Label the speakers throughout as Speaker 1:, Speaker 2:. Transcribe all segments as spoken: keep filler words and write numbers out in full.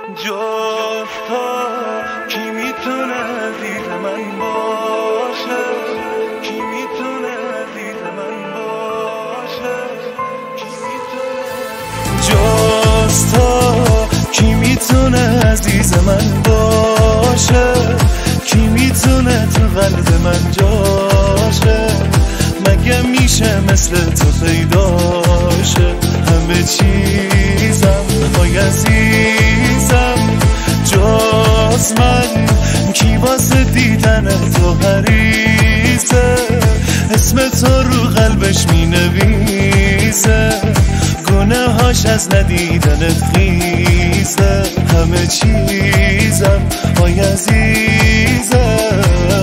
Speaker 1: جز تو کی میتونه دید من باشه، کی میتونه دید من باشه، کی میتونه جز تو کی میتونه عزیز من باشه، کی میتونه تو قلب من جاشه، مگه میشه مثل تو پیداشه. همه چیزم وای عزیزم جز من، کی واسه دیدن تو حریصه، اسم تو رو قلبش می نویسه، گناه هاش از ندیدنت خیزه. همه چیزم وای عزیزم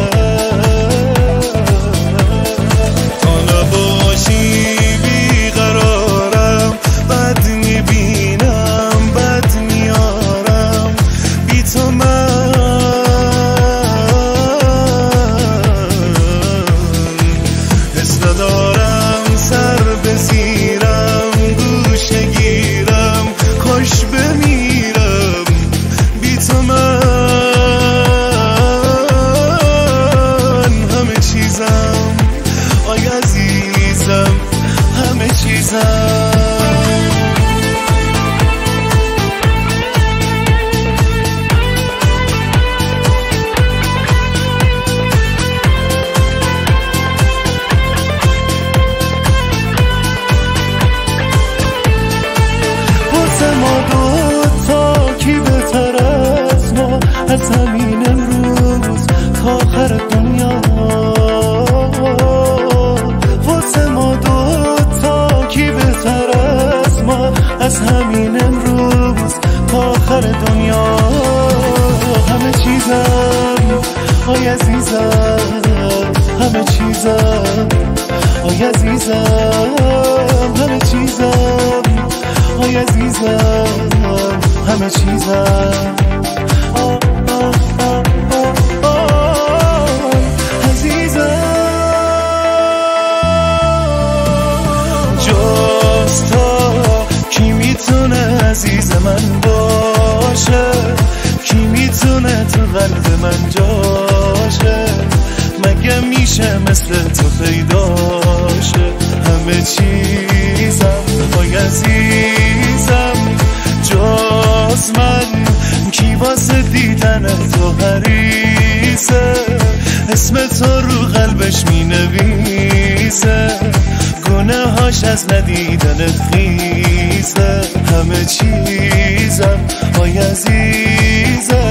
Speaker 1: ندارم سر بزیرم، گوشه گیرم، خوش بمیرم بی تو من. همه چیزم آی عزیزم، همه چیزم از همین امروز تا آخر دنیا. واسه ما دوتا کی بهتر از ما، از همین امروز تا آخر دنیا. همه چیزم آی عزیزم، همه چیزم آی عزیزم، همه چیزم آی عزیزم، همه چیزم عزیز من باشه، کی میتونه تو قلب من جاشه، مگه میشه مثل تو پیداشه. همه چیزم وای عزیزم جز من، کی واسه دیدن تو حریصه، اسم تو رو قلبش می نویسه، گناه هاش از ندیدنت خیزه. همه چیزم وای عزیزم